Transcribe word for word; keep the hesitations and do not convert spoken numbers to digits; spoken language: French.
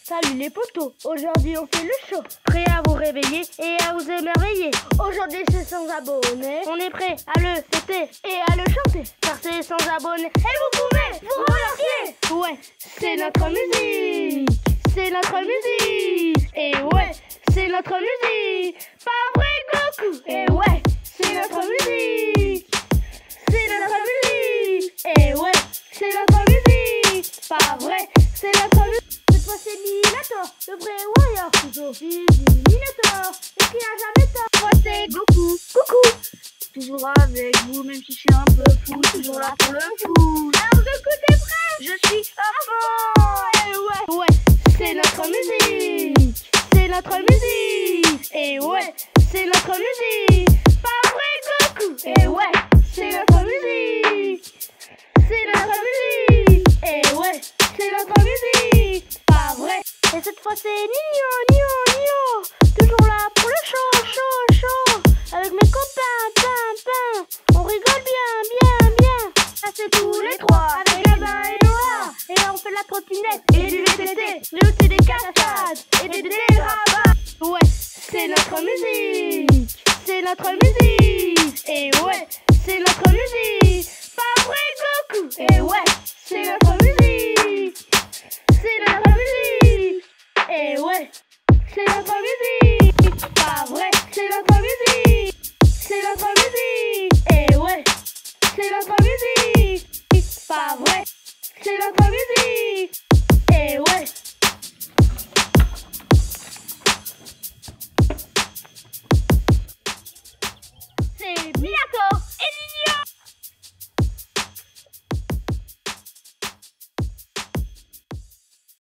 Salut les potos, aujourd'hui on fait le show. Prêt à vous réveiller et à vous émerveiller. Aujourd'hui c'est sans abonnés. On est prêt à le fêter et à le chanter. Car c'est sans abonnés. Et vous pouvez vous remercier. Ouais, c'est notre musique. C'est notre musique. Et ouais, c'est notre musique. Pas vrai Goku. Et ouais, c'est notre musique. C'est notre musique. Et ouais, c'est notre musique. Pas vrai, c'est notre musique. Cette fois c'est Minato, le vrai warrior. Toujours fils du Minato, et qui a jamais tort. Moi c'est Goku. Coucou. Toujours avec vous, même si je suis un peu fou. Toujours là pour le fou. Alors Goku, t'es prêt? Je suis à fond. Et ouais, ouais, c'est notre musique. C'est notre musique. Et ouais, c'est notre musique. Pas vrai Goku. Et ouais, c'est notre musique. C'est notre musique. Et ouais, c'est notre musique. Pas vrai. Et cette fois c'est Nino, Nino, Nino. Toujours là pour le show, show, show. Avec mes copains, pain, pain. On rigole bien, bien, bien. Ça c'est tous les trois. Avec Gabin et Noah. Et là on fait la trottinette et du V T T. Mais aussi des cascades et des dérapes. Ouais, c'est notre musique. C'est notre musique. Et ouais, c'est notre musique. Pas vrai Goku. Et ouais, c'est notre musique. C'est notre musique. Et ouais, c'est notre musique. Pas vrai, c'est notre musique. C'est notre musique. Et ouais, c'est notre musique. Pas vrai, c'est notre musique. Et ouais. C'est Minato.